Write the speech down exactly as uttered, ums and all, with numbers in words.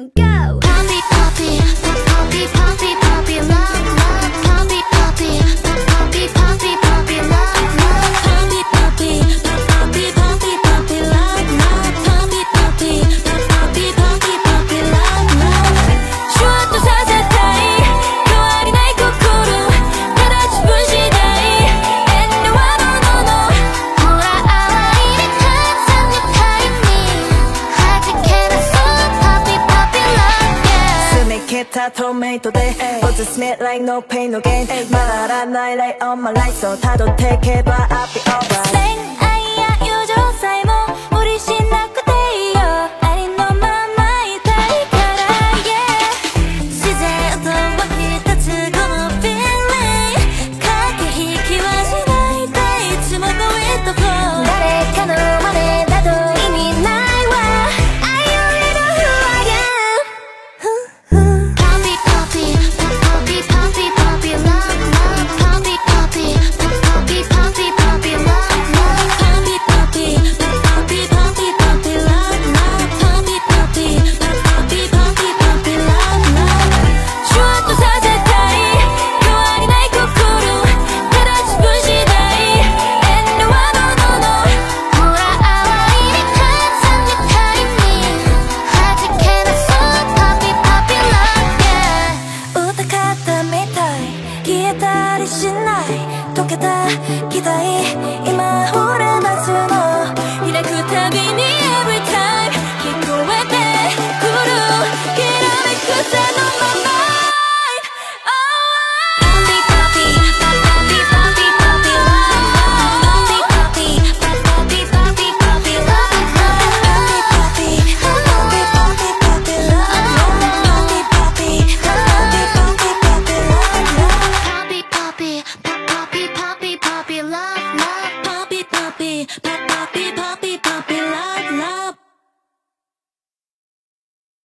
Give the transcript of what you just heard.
and go. Poppy, poppy, poppy, poppy, poppy, love, love. Poppy, poppy, poppy, poppy, poppy, love, love. Poppy, poppy, poppy, poppy, poppy, love, love. Poppy, poppy, poppy, poppy, poppy, love, love. シュワッとさせたい変わりない心ただ自分次第遠慮はノーノーノー。ほら淡いねたくさんのタイに弾け出そう Poppy, poppy, love, yeah. 澄み切った透明度で Put the smell like no pain no gain 回らない Lay on my life そう辿っていけば I'll be alright